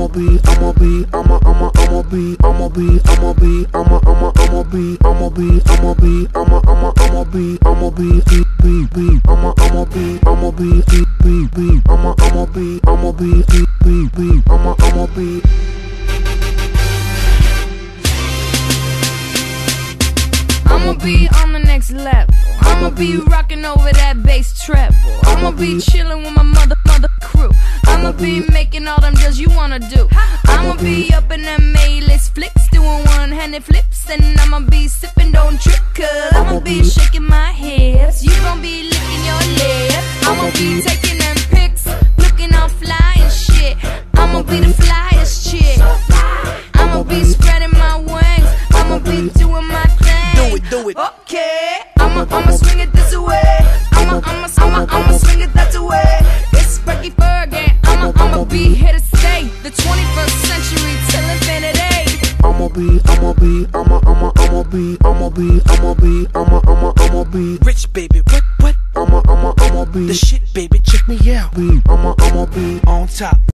I'ma be on the next level. I'ma be rocking over that bass treble. I'ma be chilling with my mother crew. I'ma be making all them deals you wanna do. I'ma be up in them A-list flicks, doing one-handed flips, and I'ma be sipping, don't trip, cause I'ma be shaking my hips. You gon' be licking your lips. I'ma be taking them pics, looking all fly and shit. I'ma be the flyest chick. I'ma be spreading my wings. I'ma be doing my thing. Do it. Okay, I'ma swing it this way. I'ma swing it that way. It's Frankie Fergie. I'ma be here to stay. The 21st century till infinity. I'ma be Rich baby, what? I'ma be The shit baby, check me out. I'ma be on top.